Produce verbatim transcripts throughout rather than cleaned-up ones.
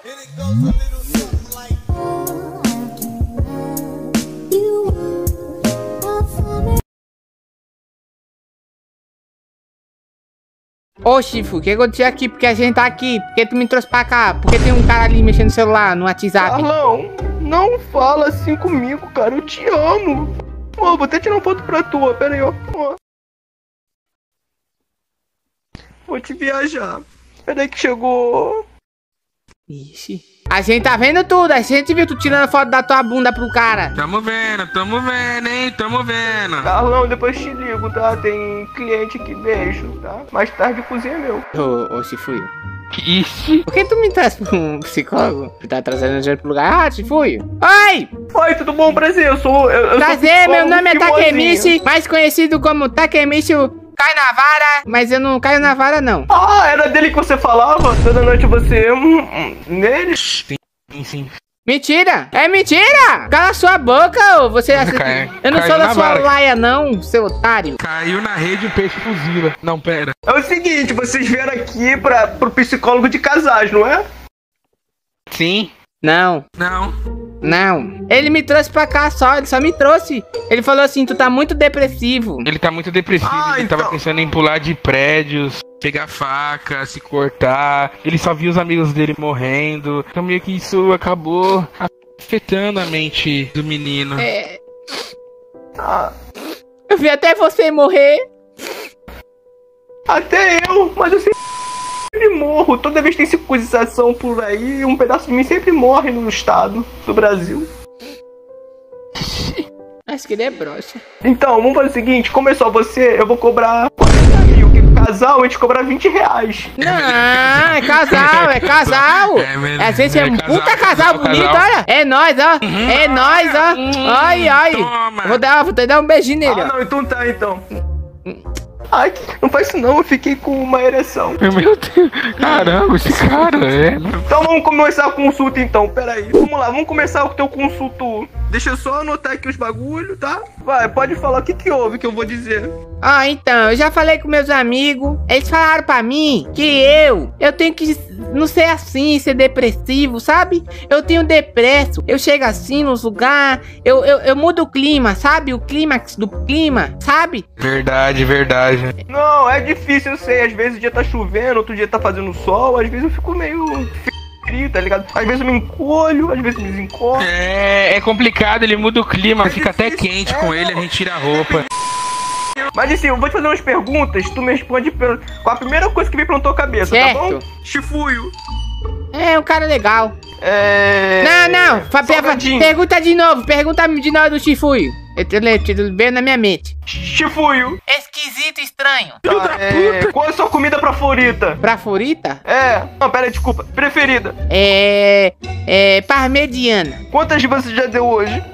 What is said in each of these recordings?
Ô, Chifu, o que aconteceu aqui? Porque a gente tá aqui. Por que tu me trouxe pra cá? Porque tem um cara ali mexendo no celular, no WhatsApp. Carlão, não fala assim comigo, cara. Eu te amo. Ó, vou até tirar uma foto pra tu, ó. Pera aí, ó. ó. Vou te viajar. Pera aí que chegou. Ixi. A gente tá vendo tudo. A gente viu tu tirando foto da tua bunda pro cara. Tamo vendo, tamo vendo, hein? Tamo vendo. Carlão, depois te ligo, tá? Tem cliente aqui, beijo, tá? Mais tarde cozinha meu. Ô, ô, Chifuio. Ixi. Por que tu me traz pra um psicólogo? Tu tá trazendo gente pro lugar? Ah, Chifuio. Oi! Oi, tudo bom? Prazer, eu sou... Eu, eu Prazer, sou meu nome é Timozinho. Takemichi, mais conhecido como Takemichi Cai na Vara, mas eu não caio na vara, não. Ah, era dele que você falava? Toda noite você... Hum, hum, nele? Sim, sim. Mentira! É mentira! Cala sua boca, ô! Você acha Cai- que... Eu não caiu sou da na sua vara. laia, não, seu otário. Caiu na rede o peixe fuzila. Não, pera. É o seguinte, vocês vieram aqui pra, pro psicólogo de casais, não é? Sim. Não, Não. não. Ele me trouxe pra cá só, ele só me trouxe. Ele falou assim, tu tá muito depressivo. Ele tá muito depressivo. Ah, ele então. tava pensando em pular de prédios, pegar faca, se cortar. Ele só viu os amigos dele morrendo. Então meio que isso acabou afetando a mente do menino. É, Ah, eu vi até você morrer. até eu, mas eu sempre morro. Toda vez que tem circuncisão por aí, um pedaço de mim sempre morre no estado do Brasil. Acho que ele é broxa. Então, vamos fazer o seguinte, como é só você, eu vou cobrar quarenta mil, que no casal a gente cobra vinte reais. Não, é casal, é casal. É mesmo, Às vezes é é um casal, puta casal, casal, bonito, casal. olha. É nóis, ó. É nóis, ó. Ai, ai. Toma. Vou dar, vou te dar um beijinho nele, Ah, ó. não, então tá, então. Ai, não faz isso não, eu fiquei com uma ereção. Meu Deus. Caramba, esse cara é. Então vamos começar a consulta então, pera aí. Vamos lá, vamos começar com o teu consulto. Deixa eu só anotar aqui os bagulho, tá? Vai, pode falar o que que houve que eu vou dizer. Ah, então, eu já falei com meus amigos. Eles falaram pra mim que eu, eu tenho que não ser assim, ser depressivo, sabe? Eu tenho depresso. Eu chego assim nos lugares, eu, eu, eu mudo o clima, sabe? O clímax do clima, sabe? Verdade, verdade. Não, é difícil, eu sei. Às vezes o dia tá chovendo, outro dia tá fazendo sol. Às vezes eu fico meio frio, tá ligado? Às vezes eu me encolho, às vezes eu me desencolho. É, é complicado, ele muda o clima, É fica até difícil, quente é, com ele, a não. gente tira a roupa. Mas assim, eu vou te fazer umas perguntas, tu me responde pelo- com a primeira coisa que vem pela tua cabeça, tá bom? Certo. Chifuio. É um cara legal. É... Não, não, fa- per- Salgadinho. pergunta de novo, pergunta de novo do Chifuio. Ele veio na minha mente. Chifuio. Esquisito, estranho. Tá, é... Qual é a sua comida favorita? Pra furita? É... Não, pera aí, desculpa. Preferida. É. É. Parmegiana. Quantas você já deu hoje?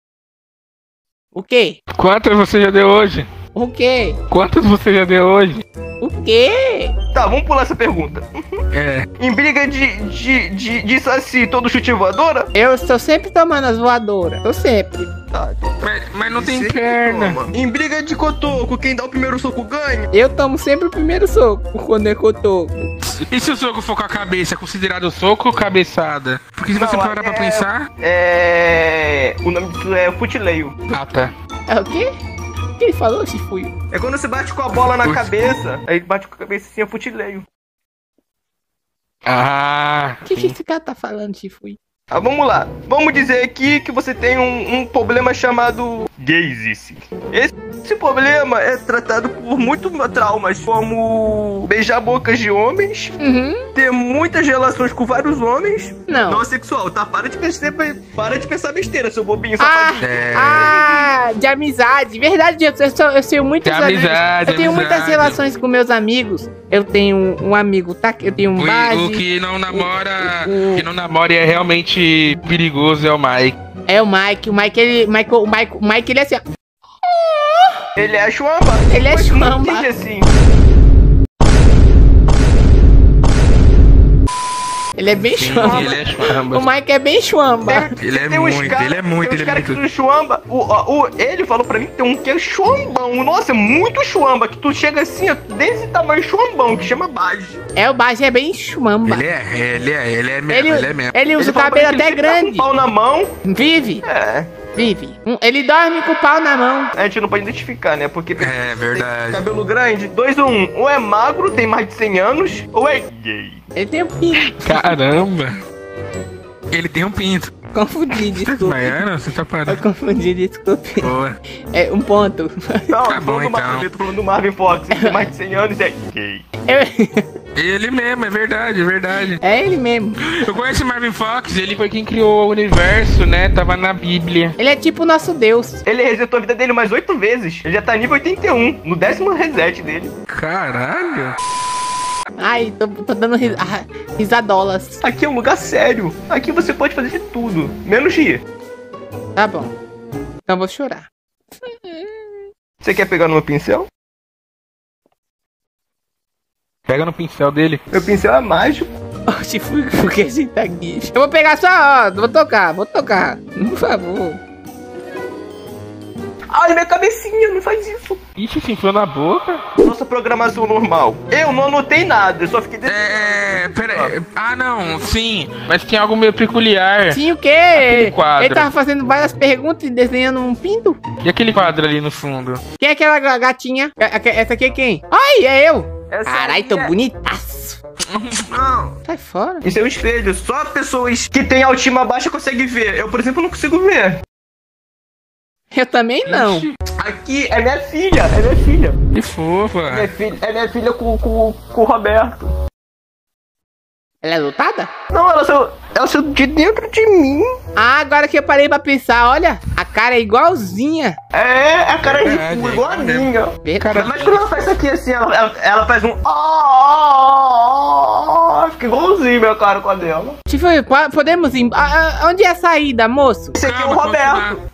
O quê? Quantas você já deu hoje? O quê? Quantas você já deu hoje? O quê? Tá, vamos pular essa pergunta. É. Em briga de, de, de, de saci, todo chute voadora? Eu estou sempre tomando as voadoras. Tô sempre. Tá. Mas, mas não tem Sempre perna. toma. Em briga de cotoco, quem dá o primeiro soco ganha? Eu tomo sempre o primeiro soco quando é cotoco. E se o soco for com a cabeça, é considerado soco ou cabeçada? Porque se você Não, parar pra é- pensar. É... O nome disso é futileio. Ah, tá. É o quê? Quem falou, Chifuio? É quando você bate com a bola na cabeça, aí bate com a cabeça assim, é futileio. Ah. O que, que esse cara tá falando, Chifuio? Ah, vamos lá. Vamos dizer aqui que você tem um, um problema chamado gaysice. Esse, esse problema é tratado por muitos traumas, como beijar bocas de homens, Uhum. ter muitas relações com vários homens. Não. Não é sexual, tá? Para de pensar, para de pensar besteira, seu bobinho, Ah, safadinho. É. ah, de amizade. Verdade, eu, eu, sou, eu tenho muitos De amigos. amizade, Eu tenho muitas amizade. relações com meus amigos. Eu tenho um, um amigo, tá? Eu tenho um O, base. o que não namora. o- o- que não namora e é realmente perigoso é o Mike. É o Mike. O Mike, ele. Michael, o Mike, o Mike, ele é assim, ó. Ele é chuamba. Ele é Mas chuamba. não entendi assim. Ele é bem Sim, chuamba. ele é chuamba. O Mike é bem chuamba. Ele é Tem uns muito, cara- ele é muito, tem uns ele é cara que muito. são chuamba. O, o, o- ele falou pra mim que tem um que é chuambão. Nossa, é muito chuamba. Que tu chega assim, ó, desse tamanho chuambão, que chama Bage. É, o Baji é bem chuamba. Ele é, ele é, ele é mesmo, Ele, ele é mesmo. ele usa o falou pra cabelo mim que até ele fica grande. Com o pau na mão. Vive, É. vive. Um- Ele dorme com o pau na mão. A gente não pode identificar, né? Porque tem É verdade. cabelo grande. Dois ou um. Ou é magro, tem mais de cem anos, ou é gay. Ele tem um pinto. Caramba. Ele tem um pinto. Confundi, desculpa. Baiano, você tá Eu parando. confundi, desculpe. Boa. É um ponto. Não, Tá eu tô bom, falando do Marvin, então. eu tô falando do Marvin Fox. Ele tem mais de cem anos, é gay. Eu- Ele mesmo, é verdade, é verdade. É ele mesmo. Eu conheço o Marvin Fox, ele foi quem criou o universo, né? Tava na Bíblia. Ele é tipo o nosso Deus. Ele resetou a vida dele mais oito vezes. Ele já tá nível oitenta e um, no décimo reset dele. Caralho. Ai, tô, tô dando ris ah, risadolas. Aqui é um lugar sério. Aqui você pode fazer de tudo, menos rir. Tá bom. Então vou chorar. Você quer pegar no meu pincel? Pega no pincel dele. Meu pincel é mágico. Oxe, fui porque a gente tá aqui. Eu vou pegar só, ó. Vou tocar, vou tocar. Por favor. Ai, minha cabecinha, não faz isso. Ixi, se enfiou na boca. Nossa programação normal. Eu não anotei nada, eu só fiquei... desse- É, pera aí. Ah, não, sim. Mas tem algo meio peculiar. Tinha o quê? quadro. Ele tava fazendo várias perguntas e desenhando um pinto. E aquele quadro ali no fundo? Quem é aquela ga- gatinha? É- é- Essa aqui é quem? Ai, é eu. Essa Carai, aí tô é- bonitaço. Não. Sai fora. Isso é um espelho. Só pessoas que têm autoestima baixa conseguem ver. Eu, por exemplo, não consigo ver. Eu também não. Ixi, Aqui é minha filha, é minha filha. que fofa. Minha filha é minha filha com, com, com o Roberto. Ela é lutada? Não, ela saiu, ela saiu de dentro de mim. Ah, agora que eu parei pra pensar, olha. A cara é igualzinha. É, a cara de Verdade, cu, é igual a mesmo. minha. Cara, Mas quando ela faz isso aqui assim, ela, ela, ela faz um. Ah, fica igualzinho minha cara com a dela. Tipo, po- podemos ir. Ah, ah, onde é a saída, moço? Esse aqui é o Calma, Roberto. calma.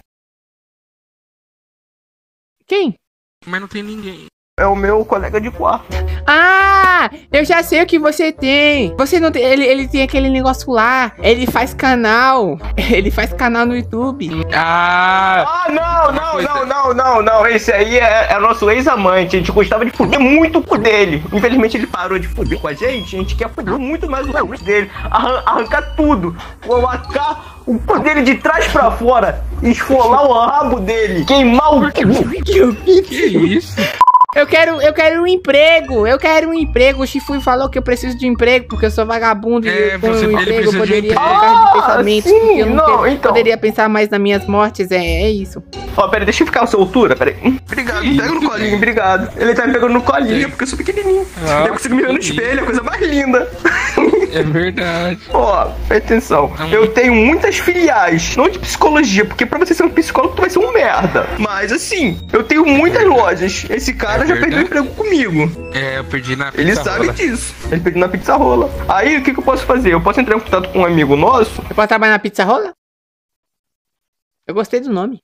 Quem? Mas não tem ninguém. É o meu colega de quarto. Ah, eu já sei o que você tem. Você não tem. Ele, ele tem aquele negócio lá. Ele faz canal. Ele faz canal no YouTube. Ah, Ah, não, não, coisa. não, não, não, não. Esse aí é, é nosso ex-amante. A gente gostava de fuder muito com dele. Infelizmente ele parou de fuder com a gente. A gente quer fuder muito mais o ex dele. Arran arrancar tudo. Colocar o cu dele de trás pra fora. Esfolar o rabo dele. Queimar o cu. que isso? Eu quero, eu quero um emprego. Eu quero um emprego. O Chifui falou que eu preciso de um emprego porque eu sou vagabundo É, e eu, com você- um ele emprego eu precisa de um poderia emprego. trocar de Ah, pensamentos. sim, porque eu não, não, ter- então. poderia pensar mais nas minhas mortes. É, é isso. Ó, peraí, deixa eu ficar a sua altura, peraí. Hum, Obrigado, pega no colinho, obrigado. Ele tá me pegando no colinho porque eu sou pequenininho. Ah, eu consigo me ver no que espelho, é a coisa mais linda. É verdade. Ó, presta atenção. Não. Eu tenho muitas filiais, não de psicologia, porque pra você ser um psicólogo tu vai ser um merda. Mas assim, eu tenho muitas lojas. Esse cara É já verdade. perdeu emprego comigo. É, eu perdi na Ele pizza sabe rola. disso. Ele perdeu na pizza rola. Aí o que, que eu posso fazer? Eu posso entrar em contato com um amigo nosso. Eu posso trabalhar na pizza rola? Eu gostei do nome.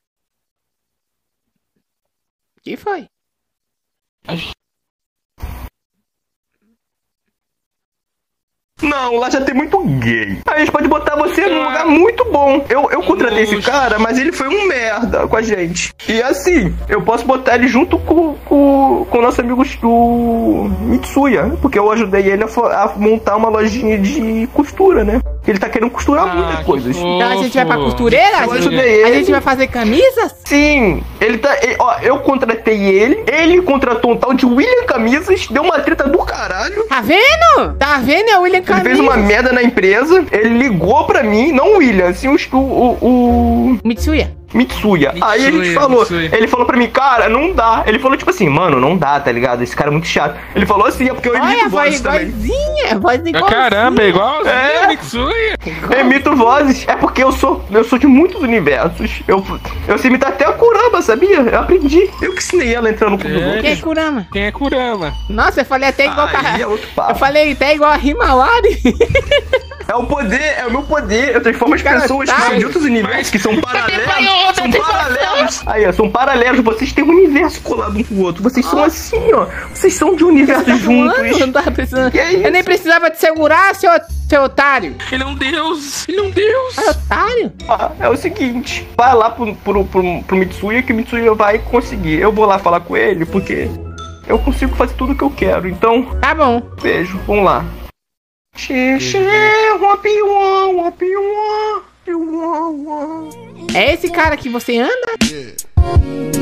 O que foi? Não, lá já tem muito gay. Aí a gente pode botar você num lugar muito bom. Eu, eu contratei esse Oxi. cara, mas ele foi um merda com a gente. E assim, eu posso botar ele junto com, com, com o nosso amigo do Mitsuya, porque eu ajudei ele a, fo- a montar uma lojinha de costura, né? Ele tá querendo costurar Ah, muitas que coisas. fofo. Então a gente vai pra costureira? A Eu gente, ajudei a ele. gente vai fazer camisas? Sim, ele tá. ele- ó, eu contratei ele, ele contratou um tal de William Camisas, deu uma treta do caralho. Tá vendo? Tá vendo? É o William Ele Camisas. fez uma merda na empresa, ele ligou pra mim, não o William, assim, o, o, o Mitsuya. Mitsuya. Aí a gente Mitsuya, falou, Mitsuya. ele falou pra mim, cara, não dá. Ele falou tipo assim, mano, não dá, tá ligado? Esse cara é muito chato. Ele falou assim, é porque eu Olha, emito a voz vozes também. vozinha. Voz igual. Caramba, é igual É. a Mitsuya. Eu emito vozes. É porque eu sou, eu sou de muitos universos. Eu, eu sei imitar até a Kurama, sabia? Eu aprendi. Eu que ensinei ela entrando no clube do É. Gold. Quem é Kurama? Quem é Kurama? Nossa, eu falei até igual. Aí é Ca... outro Eu papo. falei até igual a Himawari. É o poder, é o meu poder. Eu transformo as Cara, pessoas tá, que são de outros universos, que são paralelos. São tem paralelos. Aí, ó, são paralelos. Vocês têm um universo colado um com o outro. Vocês são assim, ó. Vocês são de universos juntos. Eu não tava precisando. Que é isso? Eu nem precisava te segurar, seu, seu otário. Ele é um deus! Ele é um deus! Ah, otário? Ah, é o seguinte, vai lá pro, pro, pro, pro Mitsuya, que o Mitsuya vai conseguir. Eu vou lá falar com ele, porque eu consigo fazer tudo o que eu quero. Então, Tá bom. beijo, vamos lá. Xixi, wapiuã, wapiuã, wapiuã. É esse cara que você anda?